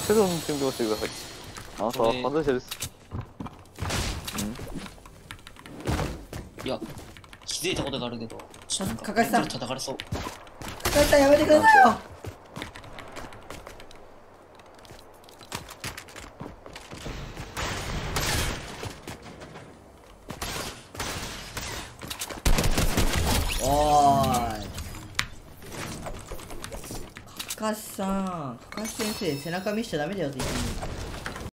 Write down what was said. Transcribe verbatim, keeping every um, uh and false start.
최선 준비をしてください。あなたは犯罪者です。 いや、気づいたことがあるけど、ちょっとかかしさん叩かれそう。 かかしさんやめてくださいよ。おーい。かかしさん、かかし先生背中見しちゃダメだよって言ってんの。